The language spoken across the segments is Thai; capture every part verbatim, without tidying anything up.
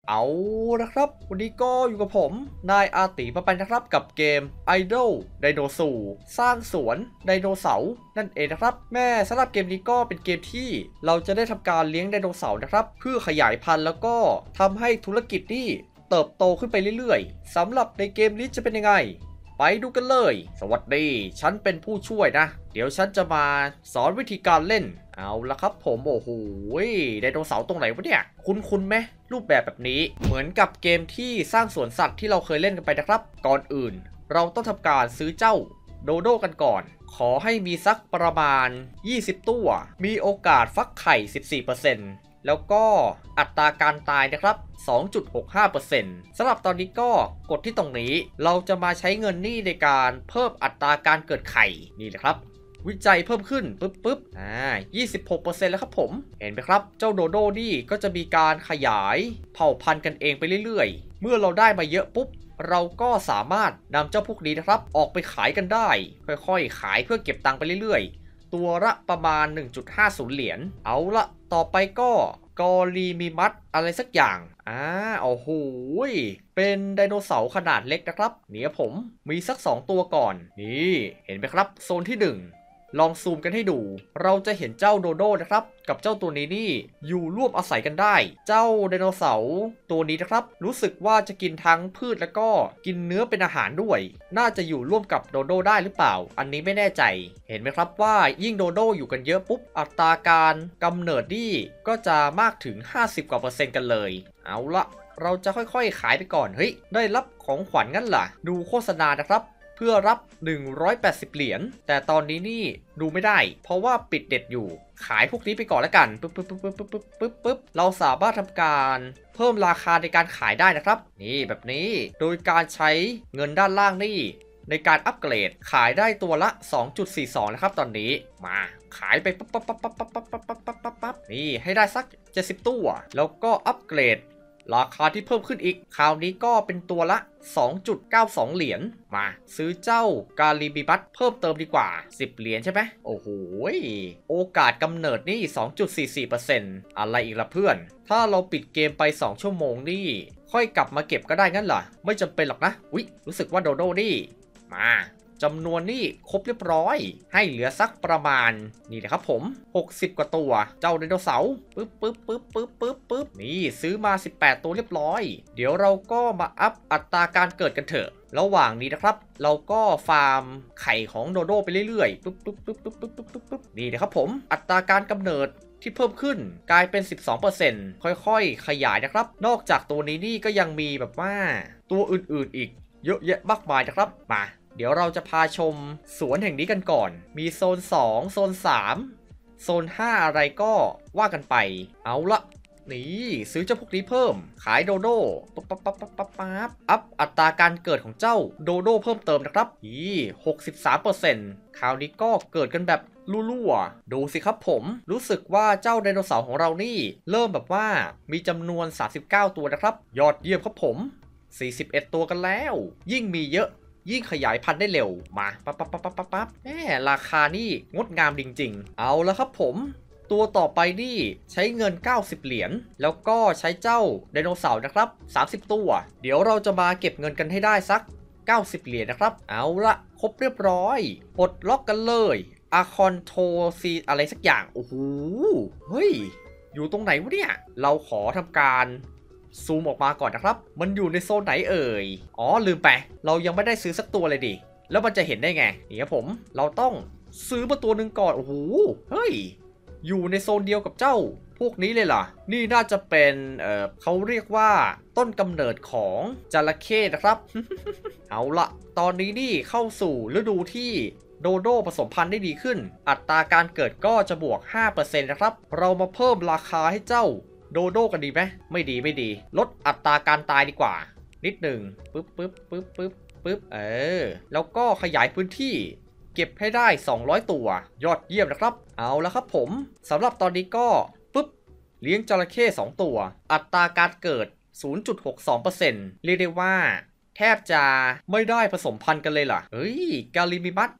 เอาละครับวันนี้ก็อยู่กับผมนายอาติมาไปนะครับกับเกม Idle Dinosaur สร้างสวนไดโนเสาร์นั่นเองนะครับแม่สำหรับเกมนี้ก็เป็นเกมที่เราจะได้ทำการเลี้ยงไดโนเสาร์นะครับเพื่อขยายพันธุ์แล้วก็ทำให้ธุรกิจนี่เติบโตขึ้นไปเรื่อยๆสำหรับในเกมนี้จะเป็นยังไงไปดูกันเลยสวัสดีฉันเป็นผู้ช่วยนะเดี๋ยวฉันจะมาสอนวิธีการเล่นเอาละครับผมโอ้โหไดโนเสาร์ตรงไหนวะเนี่ยคุ้นๆไหมรูปแบบแบบนี้เหมือนกับเกมที่สร้างสวนสัตว์ที่เราเคยเล่นกันไปนะครับก่อนอื่นเราต้องทำการซื้อเจ้าโดโดกันก่อนขอให้มีสักประมาณยี่สิบตัวมีโอกาสฟักไข่ สิบสี่เปอร์เซ็นต์ แล้วก็อัตราการตายนะครับ สองจุดหกห้าเปอร์เซ็นต์ สำหรับตอนนี้ก็กดที่ตรงนี้เราจะมาใช้เงินนี่ในการเพิ่มอัตราการเกิดไข่นี่แหละครับวิจัยเพิ่มขึ้นปึ๊บปึ๊บอ่า ยี่สิบหกเปอร์เซ็นต์ แล้วครับผมเห็นไหมครับเจ้าโดโดนี่ก็จะมีการขยายเผ่าพันธุ์กันเองไปเรื่อยๆเมื่อเราได้มาเยอะปุ๊บเราก็สามารถนำเจ้าพวกนี้นะครับออกไปขายกันได้ค่อยๆขายเพื่อเก็บตังค์ไปเรื่อยๆตัวละประมาณ หนึ่งจุดห้าศูนย์ เหรียญเอาละต่อไปก็กอรีมีมัดอะไรสักอย่างอ่าโอ้โหเป็นไดโนเสาร์ขนาดเล็กนะครับเนี่ยผมมีสักสองตัวก่อนนี่เห็นไหมครับโซนที่หนึ่งลองซูมกันให้ดูเราจะเห็นเจ้าโดโดนะครับกับเจ้าตัวนี้นี่อยู่ร่วมอาศัยกันได้เจ้าไดโนเสาร์ตัวนี้นะครับรู้สึกว่าจะกินทั้งพืชแล้วก็กินเนื้อเป็นอาหารด้วยน่าจะอยู่ร่วมกับโดโดได้หรือเปล่าอันนี้ไม่แน่ใจเห็นไหมครับว่ายิ่งโดโดอยู่กันเยอะปุ๊บอัตราการกำเนิดนี่ก็จะมากถึงห้าสิบกว่าเปอร์เซ็นต์กันเลยเอาละเราจะค่อยๆขายไปก่อนเฮ้ยได้รับของขวัญงั้นล่ะดูโฆษณานะครับเพื่อรับหนึ่งร้อยแปดสิบเหรียญแต่ตอนนี้นี่ดูไม่ได้เพราะว่าปิดเด็ดอยู่ขายพวกนี้ไปก่อนแล้วกันปึ๊บปึ๊บปึ๊บปึ๊บปึ๊บปึ๊บปึ๊บเราสามารถทำการเพิ่มราคาในการขายได้นะครับนี่แบบนี้โดยการใช้เงินด้านล่างนี่ในการอัปเกรดขายได้ตัวละ สองจุดสี่สอง นะครับตอนนี้มาขายไปปั๊บปั๊บปั๊บปั๊บปั๊บปั๊บปั๊บปั๊บปั๊บปั๊บปั๊บนี่ให้ได้สักเจ็ดสิบตัวแล้วก็อัปเกรดราคาที่เพิ่มขึ้นอีกคราวนี้ก็เป็นตัวละ สองจุดเก้าสอง เหรียญมาซื้อเจ้ากาลิบิบัตเพิ่มเติมดีกว่าสิบเหรียญใช่ไหมโอ้โหโอกาสกำเนิดนี่ สองจุดสี่สี่เปอร์เซ็นต์ อะไรอีกล่ะเพื่อนถ้าเราปิดเกมไปสองชั่วโมงนี่ค่อยกลับมาเก็บก็ได้งั้นเหรอไม่จำเป็นหรอกนะอุ๊ยรู้สึกว่าโดโดนี่มาจำนวนนี่ครบเรียบร้อยให้เหลือสักประมาณนี่นะครับผมหกสิบกว่าตัวเจ้าไดโนเสาร์ปึ๊บปึ๊บปึ๊บปึ๊บปึ๊บปึ๊บนี่ซื้อมาสิบแปดตัวเรียบร้อยเดี๋ยวเราก็มาอัพอัตราการเกิดกันเถอะระหว่างนี้นะครับเราก็ฟาร์มไข่ของโดโดไปเรื่อยๆปึ๊บปึ๊บปึ๊บปึ๊บปึ๊บปึ๊บปึ๊บปึ๊บนี่นะครับผมอัตราการกำเนิดที่เพิ่มขึ้นกลายเป็น สิบสองเปอร์เซ็นต์ ค่อยๆขยายนะครับนอกจากตัวนี้นี่ก็ยังมีแบบว่าตัวอื่นๆอีกเยอะแยะมากมายนะครับมาเดี๋ยวเราจะพาชมสวนแห่งนี้กันก่อนมีโซนสองโซนสามโซนห้าอะไรก็ว่ากันไปเอาละนี่ซื้อเจ้าพวกนี้เพิ่มขายโดโดปั๊บปั๊บปั๊บปั๊บปั๊บปั๊บอัพอัตราการเกิดของเจ้าโดโดเพิ่มเติมนะครับอีหกสิบสามเปอร์เซ็นต์คราวนี้ก็เกิดกันแบบรั่วๆดูสิครับผมรู้สึกว่าเจ้าไดโนเสาร์ของเรานี่เริ่มแบบว่ามีจำนวนสามสิบเก้าตัวนะครับยอดเยี่ยมครับผมสี่สิบเอ็ดตัวกันแล้วยิ่งมีเยอะยิ่งขยายพันธุ์ได้เร็วมาปั๊บปั๊บปั๊บปั๊บปั๊บปั๊บแหมราคานี่งดงามจริงๆเอาแล้วครับผมตัวต่อไปนี่ใช้เงินเก้าสิบเหรียญแล้วก็ใช้เจ้าไดโนเสาร์นะครับสามสิบตัวเดี๋ยวเราจะมาเก็บเงินกันให้ได้สักเก้าสิบเหรียญนะครับเอาละครบเรียบร้อยปลดล็อกกันเลยอะคอนโทซีอะไรสักอย่างโอ้โหเฮ้ยอยู่ตรงไหนวะเนี่ยเราขอทำการซูมออกมาก่อนนะครับมันอยู่ในโซนไหนเอ่ยอ๋อลืมไปเรายังไม่ได้ซื้อสักตัวเลยดิแล้วมันจะเห็นได้ไงนี่ครับผมเราต้องซื้อมาตัวหนึ่งก่อนโอ้โหเฮ้ยอยู่ในโซนเดียวกับเจ้าพวกนี้เลยล่ะนี่น่าจะเป็นเอ่อเขาเรียกว่าต้นกำเนิดของจระเข้นะครับ เอาละตอนนี้นี่เข้าสู่ฤดูที่โดโดผสมพันธุ์ได้ดีขึ้นอัตราการเกิดก็จะบวก ห้าเปอร์เซ็นต์ นะครับเรามาเพิ่มราคาให้เจ้าโดโดกันดีไหมไม่ดีไม่ดีลดอัตราการตายดีกว่านิดหนึ่งปึ๊บปึ๊บปึ๊บปึ๊บปึ๊บเออแล้วก็ขยายพื้นที่เก็บให้ได้สองร้อยตัวยอดเยี่ยมนะครับเอาแล้วครับผมสำหรับตอนนี้ก็ปึ๊บเลี้ยงจระเข้สองตัวอัตราการเกิด ศูนย์จุดหกสองเปอร์เซ็นต์ เรียกได้ว่าแทบจะไม่ได้ผสมพันธุ์กันเลยล่ะเฮ้ยกาลิมิมัสครบ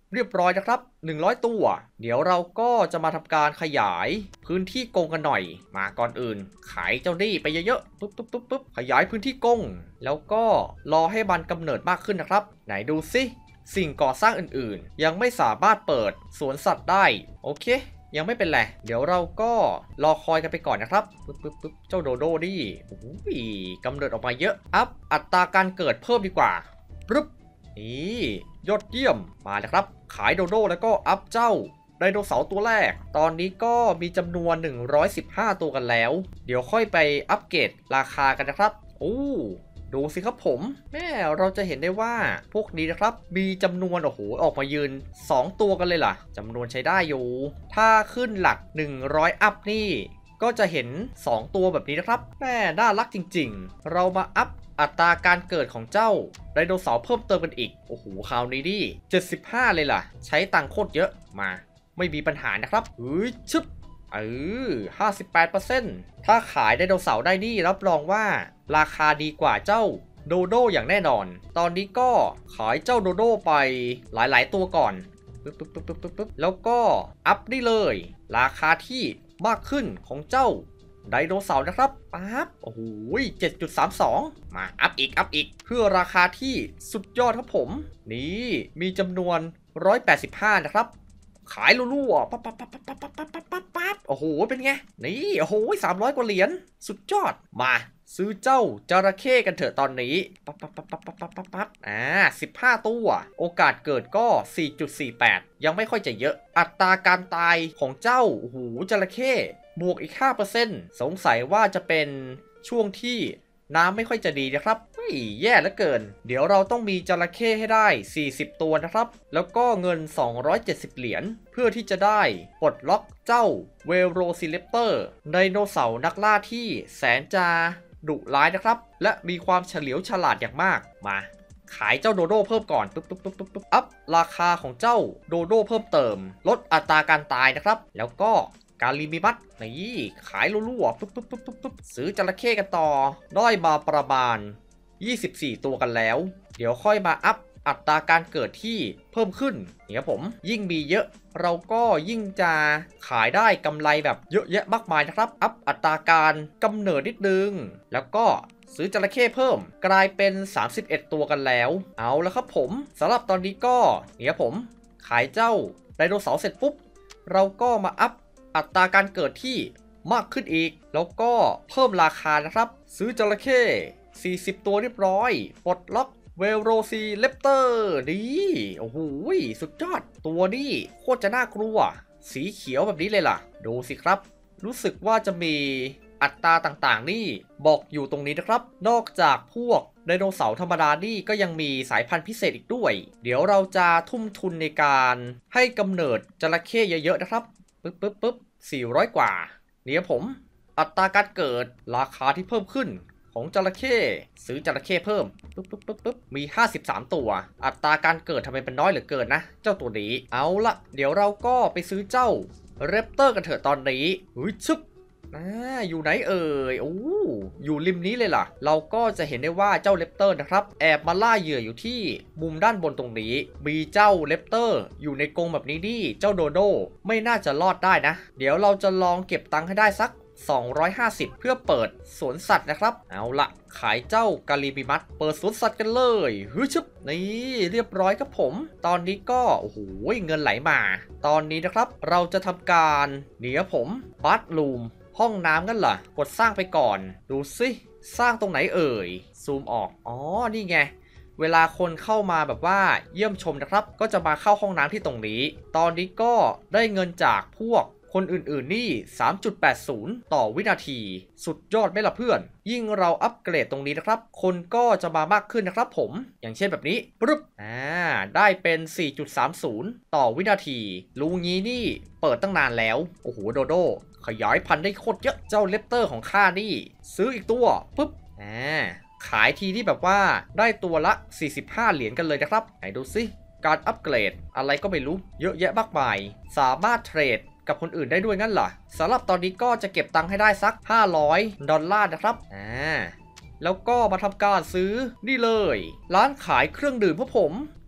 เรียบร้อยนะครับหนึ่งร้อยตัวเดี๋ยวเราก็จะมาทำการขยายพื้นที่กรงกันหน่อยมาก่อนอื่นขายเจ้านี่ไปเยอะๆปุ๊บปุ๊บปุ๊บปุ๊บขยายพื้นที่กรงแล้วก็รอให้มันกำเนิดมากขึ้นนะครับไหนดูสิสิ่งก่อสร้างอื่นๆยังไม่สามารถเปิดสวนสัตว์ได้โอเคยังไม่เป็นไรเดี๋ยวเราก็รอคอยกันไปก่อนนะครับปึ๊บปึ๊บปึ๊บเจ้าโดโดดิโอ้ยกำเนิดออกมาเยอะอัพอัตราการเกิดเพิ่มดีกว่าปึ๊บนี่ยอดเยี่ยมมาแล้วครับขายโดโดแล้วก็อัพเจ้าไดโนเสาร์ตัวแรกตอนนี้ก็มีจำนวนหนึ่งร้อยสิบห้าตัวกันแล้วเดี๋ยวค่อยไปอัปเกรดราคากันนะครับโอ้ดูสิครับผมแม่เราจะเห็นได้ว่าพวกนี้นะครับมีจำนวนโอ้โหออกมายืนสองตัวกันเลยล่ะจำนวนใช้ได้อยู่ถ้าขึ้นหลักหนึ่งร้อยอัพนี่ก็จะเห็นสองตัวแบบนี้นะครับแม่น่ารักจริงๆเรามาอัพอัตราการเกิดของเจ้าไดโนเสาร์เพิ่มเติมกันอีกโอ้โหคราวนี้ดิเจ็ดสิบห้าเลยล่ะใช้ตังค์โคตรเยอะมาไม่มีปัญหานะครับเฮ้ยชึบเออ ห้าสิบแปดเปอร์เซ็นต์ ถ้าขายไดโนเสาร์ได้นี่รับรองว่าราคาดีกว่าเจ้าโดโดอย่างแน่นอนตอนนี้ก็ขายเจ้าโดโดไปหลายๆตัวก่อนปึ๊บปึ๊บปึ๊บปึ๊บปึ๊บแล้วก็อัพได้เลยราคาที่มากขึ้นของเจ้าไดโนเสาร์นะครับปั๊บโอ้โห เจ็ดจุดสามสอง มาอัพอีกอัพอีกเพื่อราคาที่สุดยอดครับผมนี่มีจำนวนหนึ่งร้อยแปดสิบห้านะครับขายรัวๆปั๊บปั๊บปั๊บปั๊บปั๊บปั๊บปั๊บปั๊บปั๊บโอ้โหเป็นไงนี่โอ้โหสามร้อยกว่าเหรียญสุดยอดมาซื้อเจ้าจระเข้กันเถอะตอนนี้ปั๊บปั๊บปั๊บปั๊บปั๊บปั๊บปั๊บปั๊บอ่าสิบห้าตัวโอกาสเกิดก็ สี่จุดสี่แปด ยังไม่ค่อยจะเยอะอัตราการตายของเจ้าโอ้โหจระเข้บวกอีก ห้าเปอร์เซ็นต์ สงสัยว่าจะเป็นช่วงที่น้ำไม่ค่อยจะดีนะครับเฮ้ยแย่เหลือเกินเดี๋ยวเราต้องมีจระเข้ให้ได้สี่สิบตัวนะครับแล้วก็เงินสองร้อยเจ็ดสิบเหรียญเพื่อที่จะได้ปลดล็อกเจ้าเวโรซิเลปเตอร์ไดโนเสาร์นักล่าที่แสนจะดุร้ายนะครับและมีความเฉลียวฉลาดอย่างมากมาขายเจ้าโดโดเพิ่มก่อนปุ๊บปุ๊บปุ๊บปุ๊บปุ๊บอัพราคาของเจ้าโดโดเพิ่มเติมลดอัตราการตายนะครับแล้วก็การลิมิมัตนี่ขายรั่วๆปุ๊บปุ๊บปุ๊บปุ๊บปุ๊บซื้อจระเข้กันต่อได้มาประมาณยี่สิบสี่ตัวกันแล้วเดี๋ยวค่อยมาอัพอัตราการเกิดที่เพิ่มขึ้นเนี่ยผมยิ่งมีเยอะเราก็ยิ่งจะขายได้กำไรแบบเยอะแยะมากมายนะครับอัพอัตราการกำเนิดนิดนึงแล้วก็ซื้อจระเข้เพิ่มกลายเป็นสามสิบเอ็ดตัวกันแล้วเอาแล้วครับผมสำหรับตอนนี้ก็เนี่ยผมขายเจ้าไดโนเสาร์เสร็จปุ๊บเราก็มาอัพอัตราการเกิดที่มากขึ้นอีกแล้วก็เพิ่มราคานะครับซื้อจระเข้สี่สิบตัวเรียบร้อยปลดล็อกเวโรซีเลปเตอร์ดีโอ้โหสุดยอดตัวนี้โคตรจะน่ากลัวสีเขียวแบบนี้เลยล่ะดูสิครับรู้สึกว่าจะมีอัตราต่างๆนี่บอกอยู่ตรงนี้นะครับนอกจากพวกไดโนเสาร์ธรรมดานี่ก็ยังมีสายพันธุ์พิเศษอีกด้วยเดี๋ยวเราจะทุ่มทุนในการให้กำเนิดจระเข้เยอะๆนะครับปึ๊บปึ๊บปึ๊บสี่ร้อยกว่าเนี่ยผมอัตราการเกิดราคาที่เพิ่มขึ้นของจระเข้ซื้อจระเข้เพิ่มปึ๊บปึ๊บปึ๊บปึ๊บมีห้าสิบสามตัวอัตราการเกิดทำไมเป็นน้อยเหลือเกินนะเจ้าตัวนี้เอาละเดี๋ยวเราก็ไปซื้อเจ้าเรปเตอร์กันเถอะตอนนี้เฮ้ยชึบอ่าอยู่ไหนเอ่ยโอ้อยู่ริมนี้เลยล่ะเราก็จะเห็นได้ว่าเจ้าเลปเตอร์นะครับแอบมาล่าเหยื่ออยู่ที่มุมด้านบนตรงนี้มีเจ้าเลปเตอร์อยู่ในกรงแบบนี้นี่เจ้าโดโดไม่น่าจะรอดได้นะเดี๋ยวเราจะลองเก็บตังค์ให้ได้สักสองร้อยห้าสิบเพื่อเปิดสวนสัตว์นะครับเอาละขายเจ้ากาลิบิมัสเปิดสวนสัตว์กันเลยฮึชึบนี่เรียบร้อยครับผมตอนนี้ก็โอ้โหเงินไหลมาตอนนี้นะครับเราจะทำการเดี๋ยวผมบัตรูมห้องน้ำกันเหรอกดสร้างไปก่อนดูสิสร้างตรงไหนเอ่ยซูมออกอ๋อนี่ไงเวลาคนเข้ามาแบบว่าเยี่ยมชมนะครับก็จะมาเข้าห้องน้ำที่ตรงนี้ตอนนี้ก็ได้เงินจากพวกคนอื่นๆนี่ สามจุดแปดศูนย์ ต่อวินาทีสุดยอดไหมล่ะเพื่อนยิ่งเราอัปเกรดตรงนี้นะครับคนก็จะมามากขึ้นนะครับผมอย่างเช่นแบบนี้ปึ๊บอ่าได้เป็น สี่จุดสามศูนย์ ต่อวินาทีรูงี้นี่เปิดตั้งนานแล้วโอ้โหโดโดขยายพันธุ์ได้โคตรเยอะเจ้าเลปเตอร์ของข้านี่ซื้ออีกตัวปึ๊บอ่าขายทีที่แบบว่าได้ตัวละสี่สิบห้าเหรียญกันเลยนะครับไหนดูสิการอัปเกรดอะไรก็ไม่รู้เยอะแยะมากมายสามารถเทรดกับคนอื่นได้ด้วยงั้นเหรอสำหรับตอนนี้ก็จะเก็บตังค์ให้ได้สักห้าร้อยดอลลาร์นะครับอ่าแล้วก็มาทำการซื้อนี่เลยร้านขายเครื่องดื่มพวกผม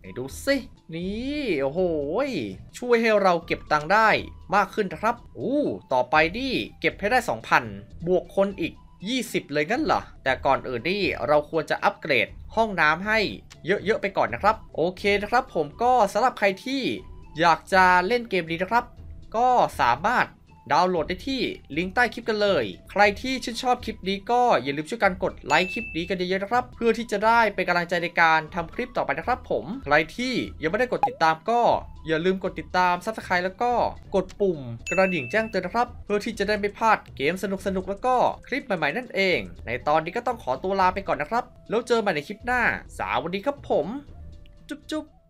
ไหนดูสินี่โอ้โหช่วยให้เราเก็บตังค์ได้มากขึ้นนะครับอู้ต่อไปนี่เก็บให้ได้ สองพัน บวกคนอีกยี่สิบเลยงั้นเหรอแต่ก่อนอื่นนี่เราควรจะอัปเกรดห้องน้ำให้เยอะๆไปก่อนนะครับโอเคนะครับผมก็สำหรับใครที่อยากจะเล่นเกมนี้นะครับก็สามารถดาวน์โหลดได้ที่ลิงก์ใต้คลิปกันเลยใครที่ชื่นชอบคลิปนี้ก็อย่าลืมช่วยกันกดไลค์คลิปนี้กันเยอะๆนะครับเพื่อที่จะได้เป็นกำลังใจในการทำคลิปต่อไปนะครับผมใครที่ยังไม่ได้กดติดตามก็อย่าลืมกดติดตาม ซับสไครบ์ แล้วก็กดปุ่มกระดิ่งแจ้งเตือนนะครับเพื่อที่จะได้ไม่พลาดเกมสนุกๆแล้วก็คลิปใหม่ๆนั่นเองในตอนนี้ก็ต้องขอตัวลาไปก่อนนะครับแล้วเจอกันใหม่ในคลิปหน้าสวัสดีครับผมจุ๊บๆ